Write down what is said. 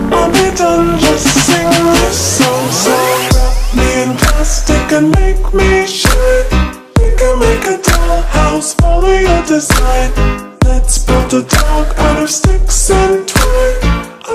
I'll be done, just sing this song. So wrap me in plastic and make me shine. We can make a dollhouse, follow your design. Let's build a dog out of sticks and twigs.